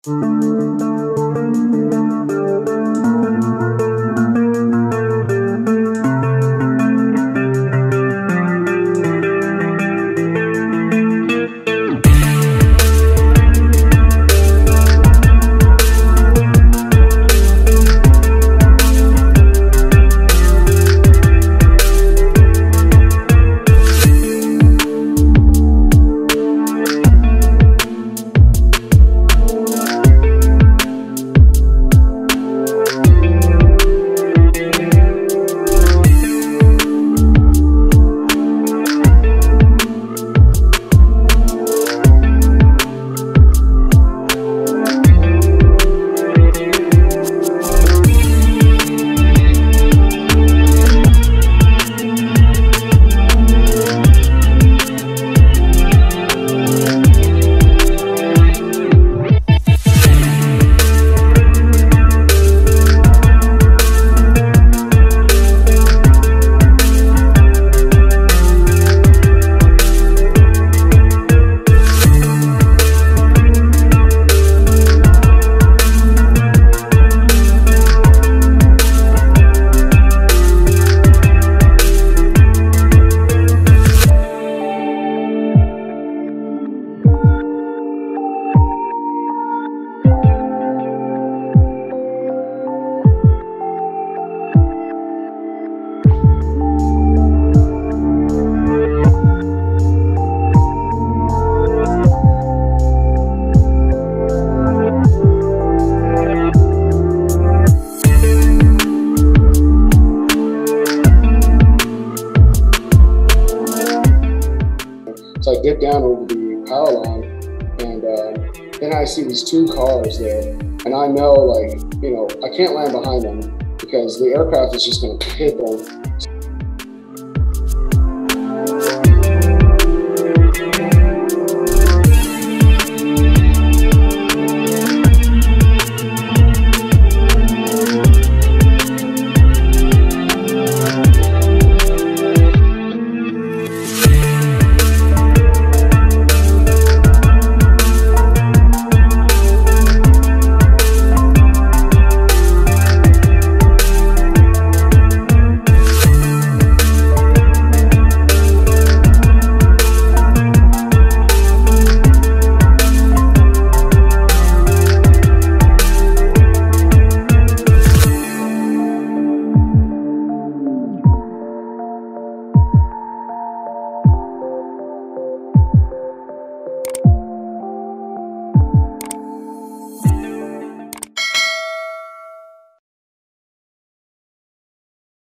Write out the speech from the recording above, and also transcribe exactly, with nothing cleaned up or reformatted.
So I get down over the power line, and uh, then I see these two cars there, and I know, like, you know, I can't land behind them because the aircraft is just going to hit them.